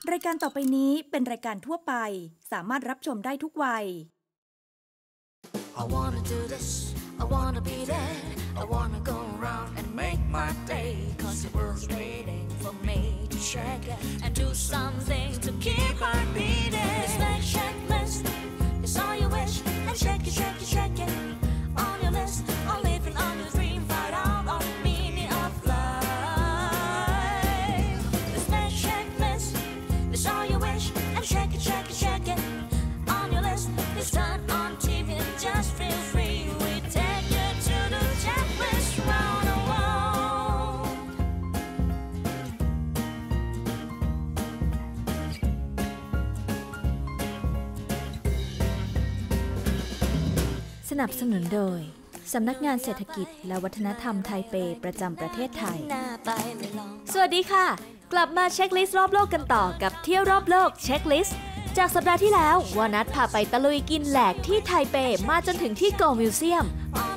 รายการต่อไปนี้เป็นรายการทั่วไปสามารถรับชมได้ทุกวัย I wanna do this, I wanna be there, I wanna go around and make my day, 'cause the world's waiting for me to shake it and do something to keep her beating. It's like checklist, it's all you wish, and shake it, shake it, shake it, on your list, or living on your dream, find out on the meaning of life. It's like checklist, it's all you wish, and shake it, shake it, shake it, on your list, it's done on TV and just feel free, we take you to the checklist round the world. สนับสนุนโดยสำนักงานเศรษฐกิจและวัฒนธรรมไทเปประจำประเทศไทยสวัสดีค่ะกลับมาเช็คลิสต์รอบโลกกันต่อกับเที่ยวรอบโลกเช็คลิสต์จากสัปดาห์ที่แล้ววานัทพาไปตะลุยกินแหลกที่ไทเปมาจนถึงที่โกลมิวเซียม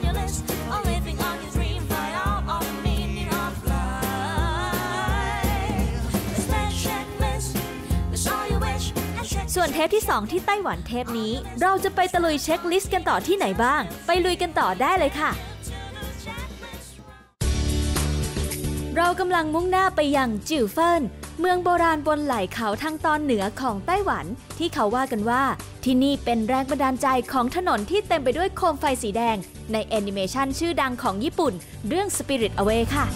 ส่วนเทปที่ 2 ที่ไต้หวันเทปนี้เราจะไปตะลุยเช็คลิสต์กันต่อที่ไหนบ้างไปลุยกันต่อได้เลยค่ะเรากำลังมุ่งหน้าไปยังจิวเฟินเมืองโบราณบนไหล่เขาทางตอนเหนือของไต้หวันที่เขาว่ากันว่าที่นี่เป็นแรงบันดาลใจของถนนที่เต็มไปด้วยโคมไฟสีแดงในแอนิเมชันชื่อดังของญี่ปุ่นเรื่อง Spirit Away ค่ะ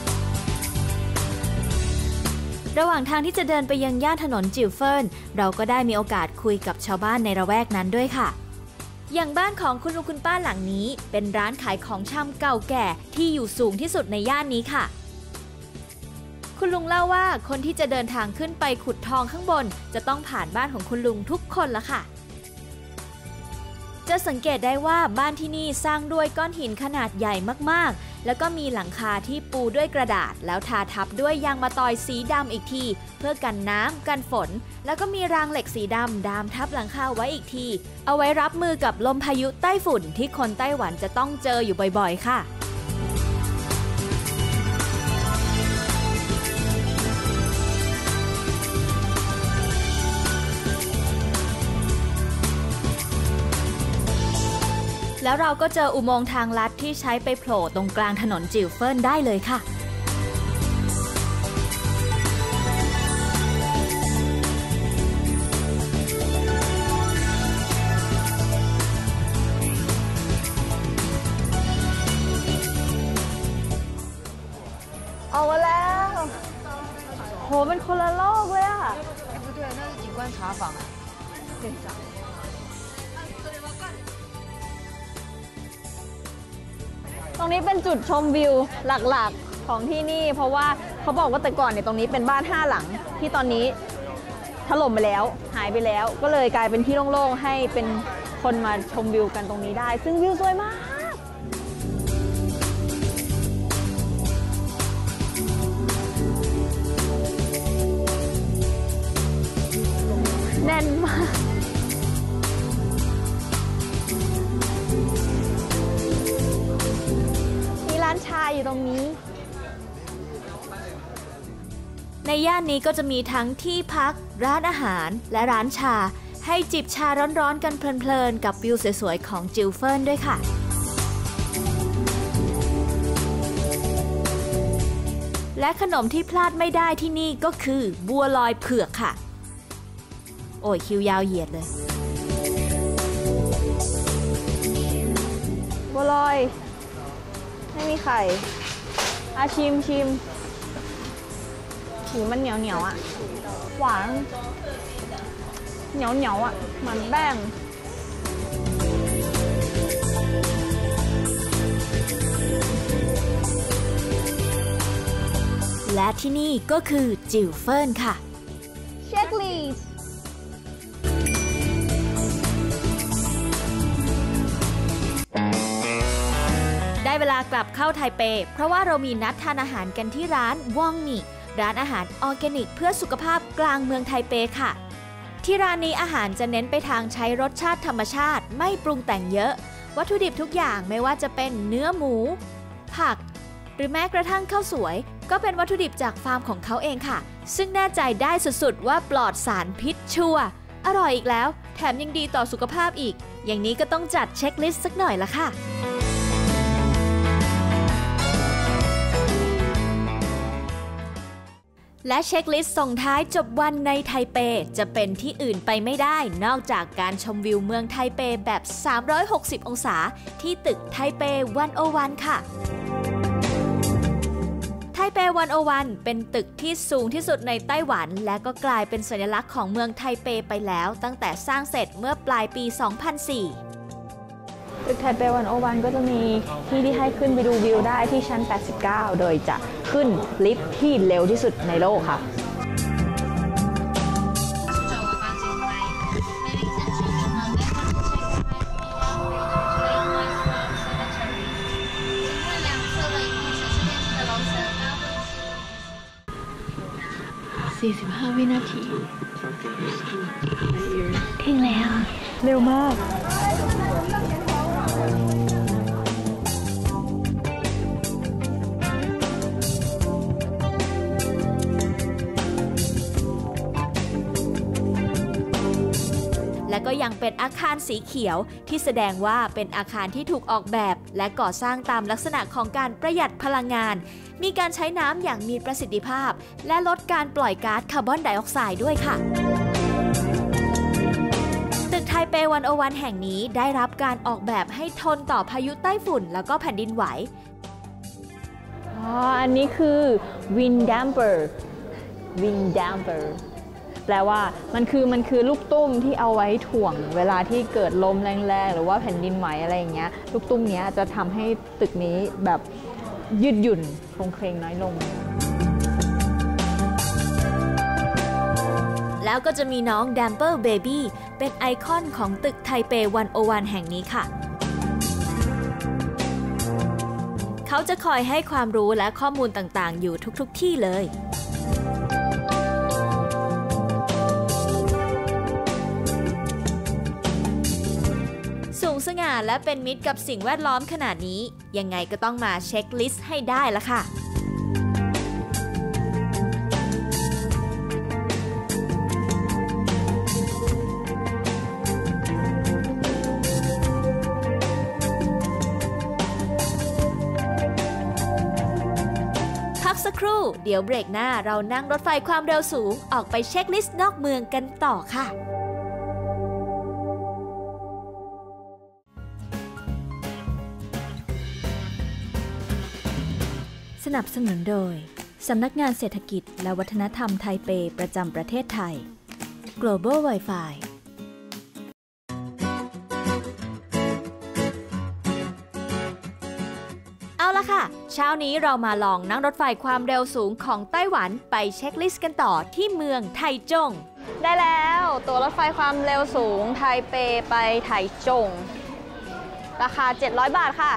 ระหว่างทางที่จะเดินไปยังย่านถนนจิวเฟินเราก็ได้มีโอกาสคุยกับชาวบ้านในละแวกนั้นด้วยค่ะอย่างบ้านของคุณลุงคุณป้าหลังนี้เป็นร้านขายของชำเก่าแก่ที่อยู่สูงที่สุดในย่านนี้ค่ะคุณลุงเล่าว่าคนที่จะเดินทางขึ้นไปขุดทองข้างบนจะต้องผ่านบ้านของคุณลุงทุกคนละค่ะจะสังเกตได้ว่าบ้านที่นี่สร้างด้วยก้อนหินขนาดใหญ่มากๆแล้วก็มีหลังคาที่ปูด้วยกระดาษแล้วทาทับด้วยยางมะตอยสีดำอีกทีเพื่อกันน้ำกันฝนแล้วก็มีรางเหล็กสีดำดามทับหลังคาไว้อีกทีเอาไว้รับมือกับลมพายุไต้ฝุ่นที่คนไต้หวันจะต้องเจออยู่บ่อยๆค่ะแล้วเราก็เจออุโมงค์ทางลัดที่ใช้ไปโผล่ตรงกลางถนนจิวเฟินได้เลยค่ะออกมาแล้วโหเป็นคนละโลกเลยอ่ะ不对那是景观茶坊啊ตรงนี้เป็นจุดชมวิวหลักๆของที่นี่เพราะว่าเขาบอกว่าแต่ก่อนเนี่ยตรงนี้เป็นบ้าน5 หลังที่ตอนนี้ถล่มไปแล้วหายไปแล้วก็เลยกลายเป็นที่โล่งๆให้เป็นคนมาชมวิวกันตรงนี้ได้ซึ่งวิวสวยมากแน่นมากร้านชาอยู่ตรงนี้ในย่านนี้ก็จะมีทั้งที่พักร้านอาหารและร้านชาให้จิบชาร้อนๆกันเพลินๆกับวิวสวยๆของจิวเฟินด้วยค่ะและขนมที่พลาดไม่ได้ที่นี่ก็คือบัวลอยเผือกค่ะโอ้ยคิวยาวเหยียดเลยบัวลอยไม่มีไข่ชิมหูมันเหนียวอ่ะหวานเหนียวอ่ะเหมือนแป้งและที่นี่ก็คือจิวเฟินค่ะเช็คลิสต์ได้เวลากลับเข้าไทเปเพราะว่าเรามีนัดทานอาหารกันที่ร้านว่องหนี่ร้านอาหารออร์แกนิกเพื่อสุขภาพกลางเมืองไทเปค่ะที่ร้านนี้อาหารจะเน้นไปทางใช้รสชาติธรรมชาติไม่ปรุงแต่งเยอะวัตถุดิบทุกอย่างไม่ว่าจะเป็นเนื้อหมูผักหรือแม้กระทั่งข้าวสวยก็เป็นวัตถุดิบจากฟาร์มของเขาเองค่ะซึ่งแน่ใจได้สุดๆว่าปลอดสารพิษชัวร์อร่อยอีกแล้วแถมยังดีต่อสุขภาพอีกอย่างนี้ก็ต้องจัดเช็คลิสต์สักหน่อยละค่ะและเช็คลิสต์ส่งท้ายจบวันในไทเปจะเป็นที่อื่นไปไม่ได้นอกจากการชมวิวเมืองไทเปแบบ360องศาที่ตึกไทเป101ค่ะไทเป101เป็นตึกที่สูงที่สุดในไต้หวันและก็กลายเป็นสัญลักษณ์ของเมืองไทเปไปแล้วตั้งแต่สร้างเสร็จเมื่อปลายปี 2004 ตึกไทเป101ก็จะมีที่ให้ขึ้นไปดูวิวได้ที่ชั้น89โดยจะขึ้นลิฟท์ที่เร็วที่สุดในโลกค่ะ 45 วินาทีถึงแล้วเร็วมากและก็ยังเป็นอาคารสีเขียวที่แสดงว่าเป็นอาคารที่ถูกออกแบบและก่อสร้างตามลักษณะของการประหยัดพลังงานมีการใช้น้ำอย่างมีประสิทธิภาพและลดการปล่อยก๊าซคาร์บอนไดออกไซด์ด้วยค่ะตึกไทเป101แห่งนี้ได้รับการออกแบบให้ทนต่อพายุใต้ฝุ่นแล้วก็แผ่นดินไหวอันนี้คือ wind damper wind damper แปลว่ามันคือลูกตุ้มที่เอาไว้ถ่วงเวลาที่เกิดลมแรงๆหรือว่าแผ่นดินไหวอะไรอย่างเงี้ยลูกตุ้มนี้จะทำให้ตึกนี้แบบยืดหยุ่นโครงเคลงน้อยลงแล้วก็จะมีน้อง Damper Baby เป็นไอคอนของตึกไทเป101แห่งนี้ค่ะเขาจะคอยให้ความรู้และข้อมูลต่างๆอยู่ทุกๆที่เลยสูงสง่าและเป็นมิตรกับสิ่งแวดล้อมขนาดนี้ยังไงก็ต้องมาเช็คลิสต์ให้ได้ละค่ะพักสักครู่เดี๋ยวเบรกหน้าเรานั่งรถไฟความเร็วสูงออกไปเช็คลิสต์นอกเมืองกันต่อค่ะสนับสนุนโดยสำนักงานเศรษฐกิจและวัฒนธรรมไทเปประจำประเทศไทย Global Wi-Fi เอาละค่ะเช้านี้เรามาลองนั่งรถไฟความเร็วสูงของไต้หวันไปเช็คลิสต์กันต่อที่เมืองไทจงได้แล้วตัวรถไฟความเร็วสูงไทเปไปไถจงราคา700 บาทค่ะ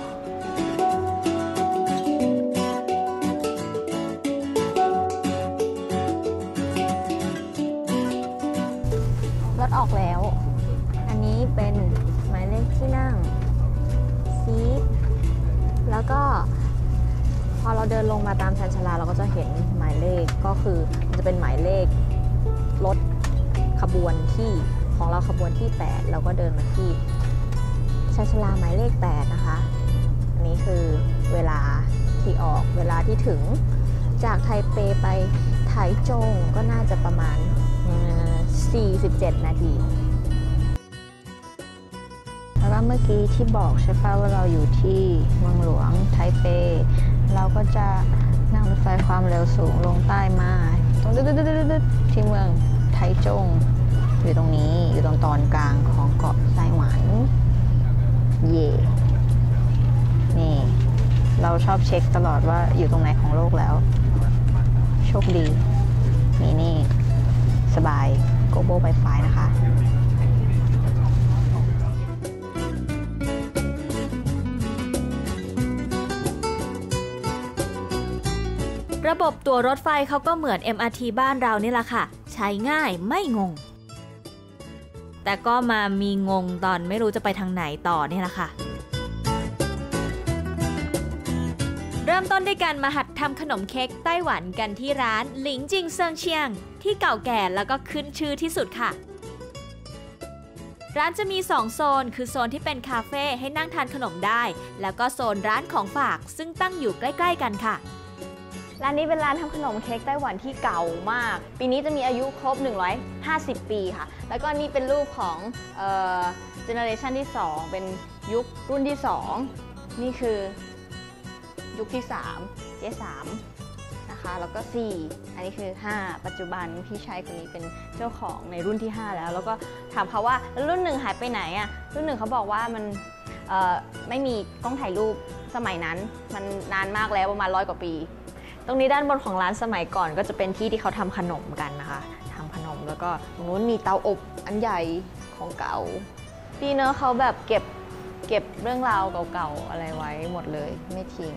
รถออกแล้วอันนี้เป็นหมายเลขที่นั่งซีทแล้วก็พอเราเดินลงมาตามชานชาลาเราก็จะเห็นหมายเลขก็คือมันจะเป็นหมายเลขรถขบวนที่ของเราขบวนที่8เราก็เดินมาที่ชานชาลาหมายเลข8นะคะอันนี้คือเวลาที่ออกเวลาที่ถึงจากไทเปไปไถจงก็น่าจะประมาณ47 นาทีแล้วก็เมื่อกี้ที่บอกใช่ป่ะว่าเราอยู่ที่เมืองหลวงไทเปเราก็จะนั่งรถไฟความเร็วสูงลงใต้มาตรงที่เมืองไถจงอยู่ตรงนี้อยู่ตรงตอนกลางของเกาะไต้หวันเย่นี่เราชอบเช็คตลอดว่าอยู่ตรงไหนของโลกแล้วโชคดีนี่สบาย Global Wi-Fi นะคะระบบตั๋วรถไฟเขาก็เหมือน MRT บ้านเรานี่แหละค่ะใช้ง่ายไม่งงแต่ก็มามีงงตอนไม่รู้จะไปทางไหนต่อนี่แหละค่ะเริ่มต้นด้วยการมาหัดทำขนมเค้กไต้หวันกันที่ร้านหลิงจิงเซิงเชียงที่เก่าแก่แล้วก็ขึ้นชื่อที่สุดค่ะร้านจะมี2โซนคือโซนที่เป็นคาเฟ่ให้นั่งทานขนมได้แล้วก็โซนร้านของฝากซึ่งตั้งอยู่ใกล้ๆกันค่ะร้านนี้เป็นร้านทำขนมเค้กไต้หวันที่เก่ามากปีนี้จะมีอายุครบ150 ปีค่ะแล้วก็นี่เป็นรูปของเจเนอเรชันที่2เป็นยุครุ่นที่2นี่คือยุคที่3เจ๊3นะคะแล้วก็4อันนี้คือ5ปัจจุบันพี่ชายคนนี้เป็นเจ้าของในรุ่นที่5แล้วก็ถามเขาว่ารุ่นหนึ่งหายไปไหนอ่ะรุ่นหนึ่งเขาบอกว่ามันไม่มีกล้องถ่ายรูปสมัยนั้นมันนานมากแล้วประมาณ100 กว่าปีตรงนี้ด้านบนของร้านสมัยก่อนก็จะเป็นที่ที่เขาทำขนมกันนะคะทำขนมแล้วก็ตรงนู้นมีเตาอบอันใหญ่ของเก่าดีเนอะเขาแบบเก็บเรื่องราวเก่าๆอะไรไว้หมดเลยไม่ทิ้ง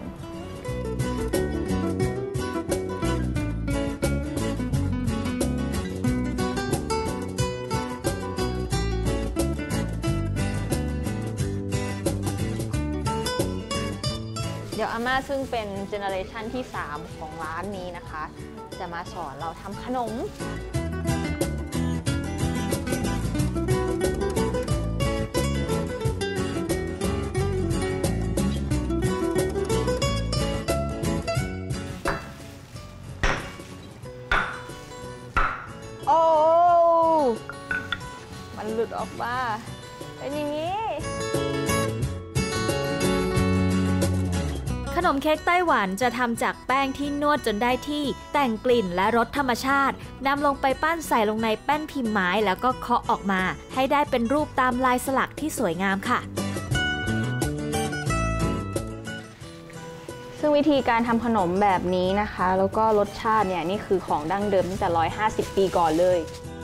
เดี๋ยวอาม่าซึ่งเป็นเจเนอเรชันที่3ของร้านนี้นะคะจะมาสอนเราทำขนมโอ้มันหลุดออกมาเป็นอย่างนี้ขนมเค้กไต้หวันจะทำจากแป้งที่นวดจนได้ที่แต่งกลิ่นและรสธรรมชาตินำลงไปปั้นใส่ลงในแป้นพิมพ์ไม้แล้วก็เคาะออกมาให้ได้เป็นรูปตามลายสลักที่สวยงามค่ะซึ่งวิธีการทำขนมแบบนี้นะคะแล้วก็รสชาติเนี่ยนี่คือของดั้งเดิมตั้งแต่150 ปีก่อนเลย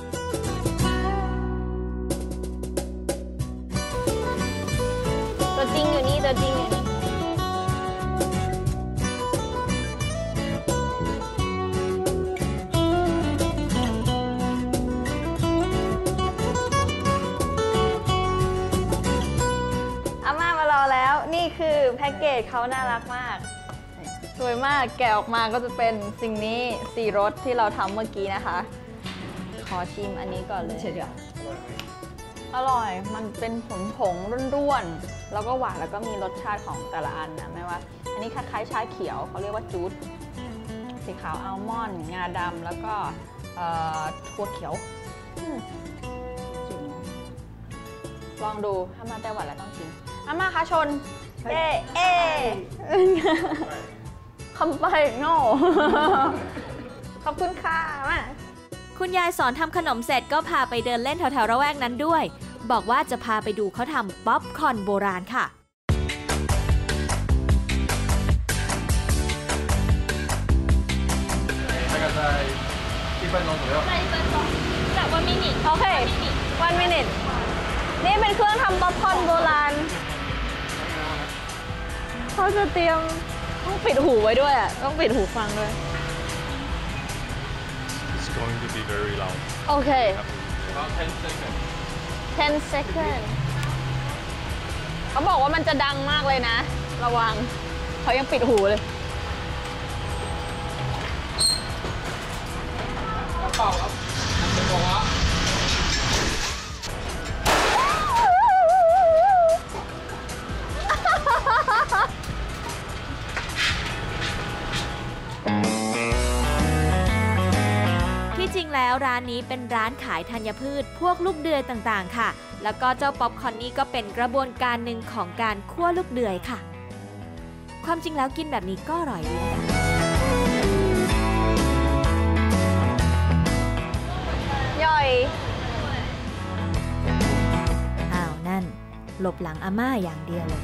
ตัวจริงอยู่นี่ตัวจริงอยู่นี่นี่คือแพ็กเกจเขาน่ารักมากสวยมากแกะออกมาก็จะเป็นสิ่งนี้4 รสที่เราทำเมื่อกี้นะคะขอชิมอันนี้ก่อนเลยอร่อยมันเป็นผงร่วนๆแล้วก็หวานแล้วก็มีรสชาติของแต่ละอันนะไม่ว่าอันนี้คล้ายๆชาเขียวเขาเรียกว่าจูดสีขาวอัลมอนด์งาดำแล้วก็ถั่วเขียวลองดูถ้ามาไต้หวันแล้วต้องชิมอาม่าคะชนเอ๊คำไปโง่ขอบคุณค่ะมาคุณยายสอนทำขนมเสร็จก็พาไปเดินเล่นแถวๆระแวกนั้นด้วยบอกว่าจะพาไปดูเขาทำป๊อปคอร์นโบราณค่ะจาก1 มินิโอเค1 มินินี่เป็นเครื่องทำป๊อปคอร์นโบราณเขาจะเตรียมต้องปิดหูไว้ด้วยอ่ะต้องปิดหูฟังด้วย It's going to be very loud. โอเค About 10 seconds. 10 seconds เขาบอกว่ามันจะดังมากเลยนะระวังเขายังปิดหูเลยเปล่าครับจะบอกว่าที่จริงแล้วร้านนี้เป็นร้านขายธัญพืชพวกลูกเดือยต่างๆค่ะแล้วก็เจ้าป๊อปคอร์นนี่ก็เป็นกระบวนการหนึ่งของการคั่วลูกเดือยค่ะความจริงแล้วกินแบบนี้ก็อร่อยดีนะคะย่อยอ้าวนั่นหลบหลังอาม่าอย่างเดียวเลย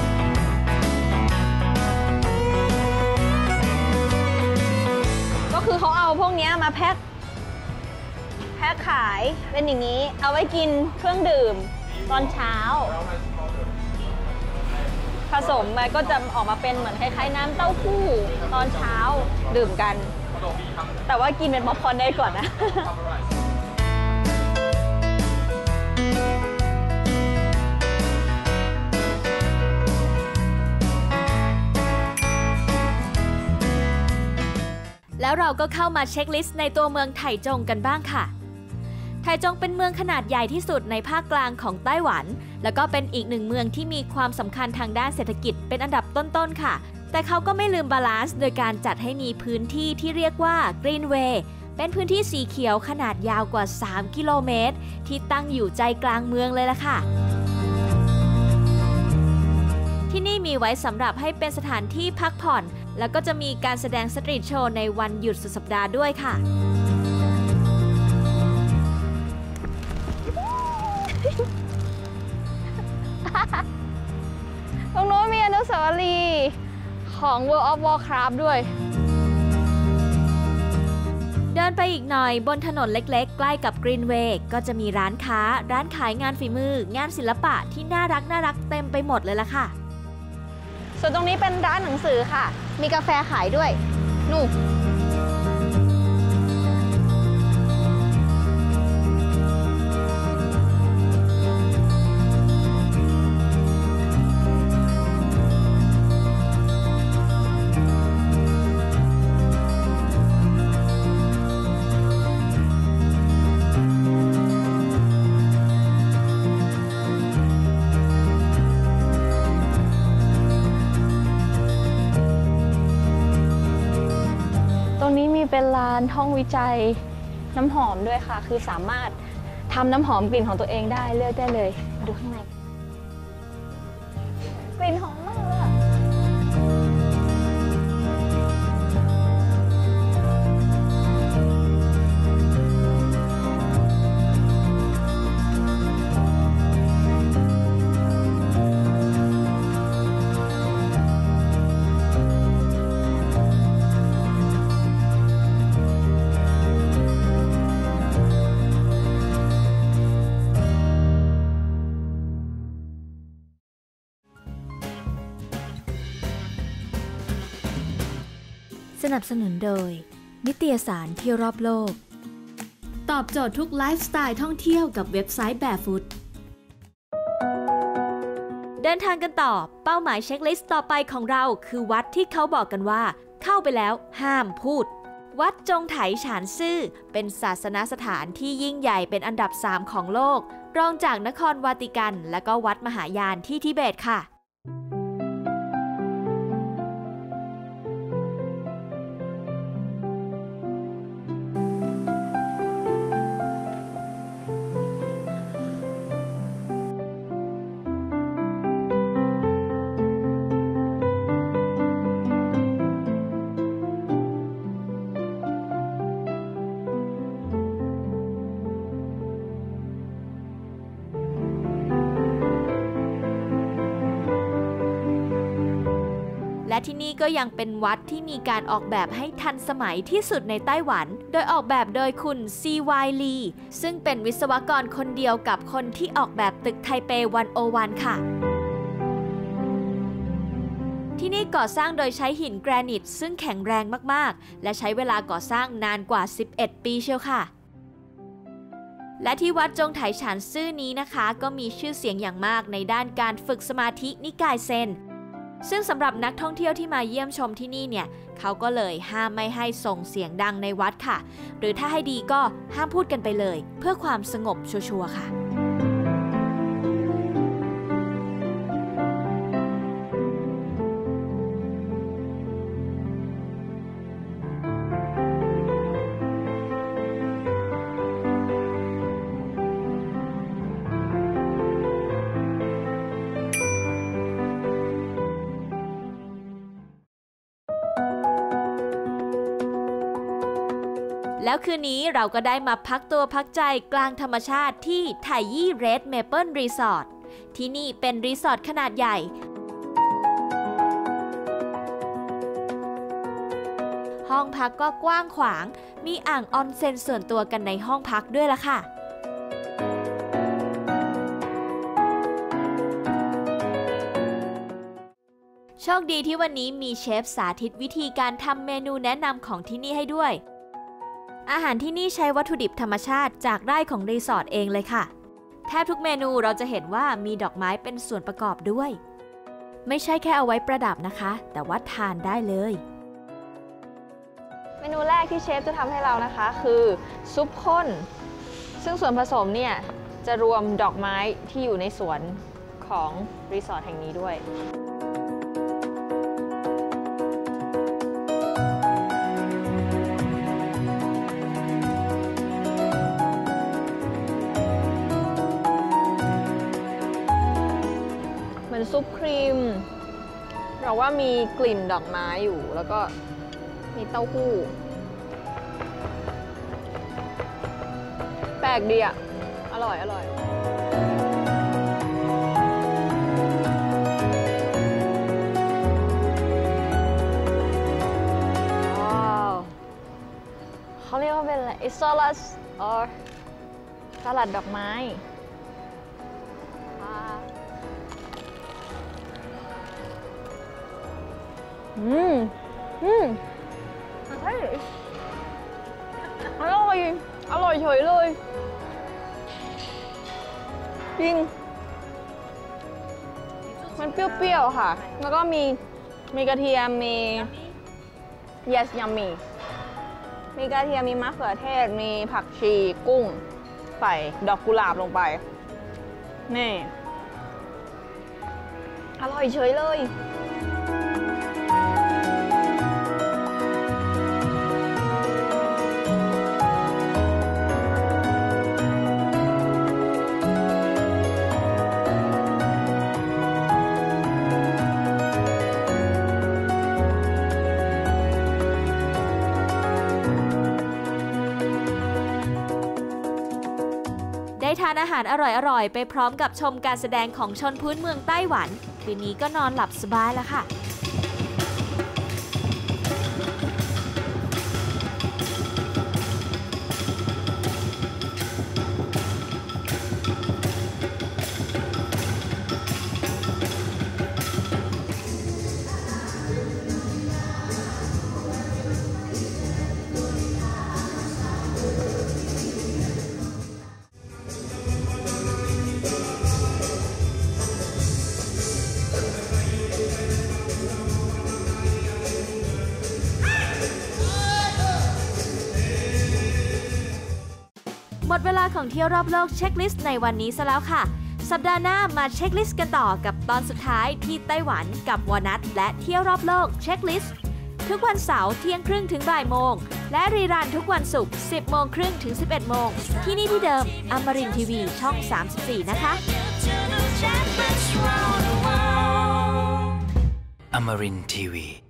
ก็คือเขาเอาพวกนี้มาแพ็คขายเป็นอย่างนี้เอาไว้กินเครื่องดื่มตอนเช้าผสมมันก็จะออกมาเป็นเหมือนคล้ายๆน้ำเต้าหู้ตอนเช้าดื่มกันแต่ว่ากินเป็นป๊อปคอร์นได้ก่อนนะแล้วเราก็เข้ามาเช็คลิสต์ในตัวเมืองไถจงกันบ้างค่ะไถจงเป็นเมืองขนาดใหญ่ที่สุดในภาคกลางของไต้หวันแล้วก็เป็นอีกหนึ่งเมืองที่มีความสำคัญทางด้านเศรษฐกิจเป็นอันดับต้นๆค่ะแต่เขาก็ไม่ลืมบาลานซ์โดยการจัดให้มีพื้นที่ที่เรียกว่ากรีนเวย์เป็นพื้นที่สีเขียวขนาดยาวกว่า3กิโลเมตรที่ตั้งอยู่ใจกลางเมืองเลยล่ะค่ะที่นี่มีไว้สำหรับให้เป็นสถานที่พักผ่อนแล้วก็จะมีการแสดงสตรีทโชว์ในวันหยุดสุดสัปดาห์ด้วยค่ะตรงโน้นมีอนุสาวรีย์ของ World of Warcraft ด้วยเดินไปอีกหน่อยบนถนนเล็กๆใกล้กับกรีนเวย์ก็จะมีร้านค้าร้านขายงานฝีมืองานศิลปะที่น่ารักเต็มไปหมดเลยล่ะค่ะส่วนตรงนี้เป็นร้านหนังสือค่ะมีกาแฟขายด้วยนู่นเป็นร้านห้องวิจัยน้ำหอมด้วยค่ะคือสามารถทำน้ำหอมกลิ่นของตัวเองได้เลือกได้เลยมาดูข้างในกลิ่นหอมมากเลยสนับสนุนโดยนิตยสารเที่ยวรอบโลกตอบโจทย์ทุกไลฟ์สไตล์ท่องเที่ยวกับเว็บไซต์ Barefoot เดินทางกันต่อเป้าหมายเช็คลิสต์ต่อไปของเราคือวัดที่เขาบอกกันว่าเข้าไปแล้วห้ามพูดวัดจงไถฉานซื่อเป็นศาสนสถานที่ยิ่งใหญ่เป็นอันดับ3ของโลกรองจากนครวาติกันและก็วัดมหายานที่ทิเบตค่ะและที่นี่ก็ยังเป็นวัดที่มีการออกแบบให้ทันสมัยที่สุดในไต้หวันโดยออกแบบโดยคุณซีวายลีซึ่งเป็นวิศวกรคนเดียวกับคนที่ออกแบบตึกไทเป101ค่ะที่นี่ก่อสร้างโดยใช้หินแกรนิตซึ่งแข็งแรงมากๆและใช้เวลาก่อสร้างนานกว่า11ปีเชียวค่ะและที่วัดจงไถฉานซื่อนี้นะคะก็มีชื่อเสียงอย่างมากในด้านการฝึกสมาธินิกายเซนซึ่งสำหรับนักท่องเที่ยวที่มาเยี่ยมชมที่นี่เนี่ยเขาก็เลยห้ามไม่ให้ส่งเสียงดังในวัดค่ะหรือถ้าให้ดีก็ห้ามพูดกันไปเลยเพื่อความสงบชัวร์ๆค่ะแล้วคืนนี้เราก็ได้มาพักตัวพักใจกลางธรรมชาติที่ไถยี่เรดเมเปิลรีสอร์ทที่นี่เป็นรีสอร์ทขนาดใหญ่ห้องพักก็กว้างขวางมีอ่างออนเซ็นส่วนตัวกันในห้องพักด้วยล่ะค่ะโชคดีที่วันนี้มีเชฟสาธิตวิธีการทำเมนูแนะนำของที่นี่ให้ด้วยอาหารที่นี่ใช้วัตถุดิบธรรมชาติจากไร่ของรีสอร์ทเองเลยค่ะแทบทุกเมนูเราจะเห็นว่ามีดอกไม้เป็นส่วนประกอบด้วยไม่ใช่แค่เอาไว้ประดับนะคะแต่ว่าทานได้เลยเมนูแรกที่เชฟจะทำให้เรานะคะคือซุปข้นซึ่งส่วนผสมเนี่ยจะรวมดอกไม้ที่อยู่ในสวนของรีสอร์ทแห่งนี้ด้วยเหมือนซุปครีมเราว่ามีกลิ่นดอกไม้อยู่แล้วก็มีเต้าหู้แปลกดีอ่ะอร่อยว้าวเขาเรียกว่าเป็นอะไรอิซอลัสสลัดดอกไม้เฮ้ยอร่อยเฉยเลยจริงมันเปรี้ยวๆค่ะแล้วก็มีกระเทียมมี yes yummy มีกระเทียมมีมะเขือเทศมีผักชีกุ้งใส่ดอกกุหลาบลงไปนี่อร่อยเฉยเลยได้ทานอาหารอร่อยๆไปพร้อมกับชมการแสดงของชนพื้นเมืองไต้หวันคืนนี้ก็นอนหลับสบายแล้วค่ะหมดเวลาของเที่ยวรอบโลกเช็คลิสต์ในวันนี้ซะแล้วค่ะสัปดาห์หน้ามาเช็คลิสต์กันต่อกับตอนสุดท้ายที่ไต้หวันกับวอนัทและเที่ยวรอบโลกเช็คลิสต์ทุกวันเสาร์เที่ยงครึ่งถึงบ่ายโมงและรีรันทุกวันศุกร์ 10 โมงครึ่งถึง 11 โมงที่นี่ที่เดิมอมรินทร์ทีวีช่อง 34 นะคะ Amarin Tiwi